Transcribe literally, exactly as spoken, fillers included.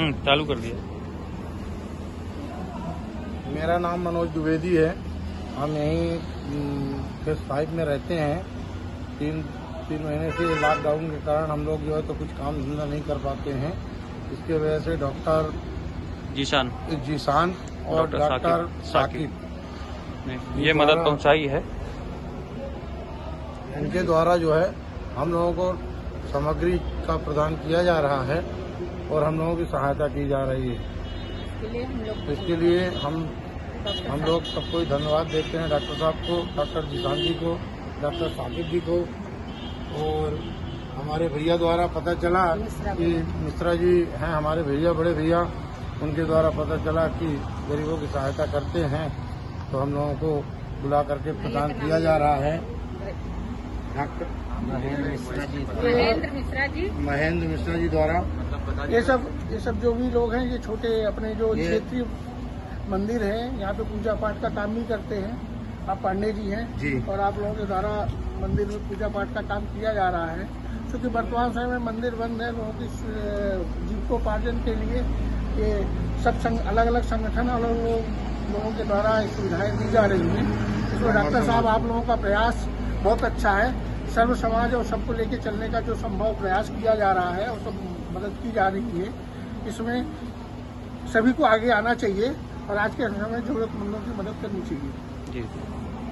हम्म चालू कर दिया। मेरा नाम मनोज द्विवेदी है। हम यहीं फेज फाइव में रहते हैं। तीन तीन महीने से लॉकडाउन के कारण हम लोग जो है तो कुछ काम धंधा नहीं कर पाते हैं। इसके वजह से डॉक्टर जीशान जीशान और डॉक्टर साकिब ने ये मदद पहुंचाई है। इनके द्वारा जो है हम लोगों को सामग्री का प्रदान किया जा रहा है और हम लोगों की सहायता की जा रही है। इसके लिए हम हम लोग सबको धन्यवाद देते हैं, डॉक्टर साहब को, डॉक्टर जीशान जी को, डॉक्टर साकिब जी को। और हमारे भैया द्वारा पता चला कि मिश्रा जी हैं हमारे भैया, बड़े भैया, उनके द्वारा पता चला कि गरीबों की सहायता करते हैं, तो हम लोगों को बुला करके प्रदान किया जा रहा है। डॉक्टर महेंद्र मिश्रा जी महेंद्र मिश्रा जी महेंद्र मिश्रा जी द्वारा ये सब ये सब जो भी लोग हैं, ये छोटे अपने जो क्षेत्रीय मंदिर है, यहाँ पे पूजा पाठ का काम भी करते हैं। आप पांडे जी हैं जी। और आप लोगों के द्वारा मंदिर में पूजा पाठ का काम किया जा रहा है। क्योंकि वर्तमान समय में मंदिर बंद है, लोगों की जीविकोपार्जन के लिए ये सब संग, अलग अलग संगठन अलग अलग लोगों के द्वारा सुविधाएं दी जा रही हैं। इसमें डॉक्टर साहब आप लोगों का प्रयास बहुत अच्छा है। सर्व समाज और सबको लेके चलने का जो संभव प्रयास किया जा रहा है और सब मदद की जा रही है। इसमें सभी को आगे आना चाहिए और आज के समय में जरूरतमंदों की मदद करनी चाहिए। जी।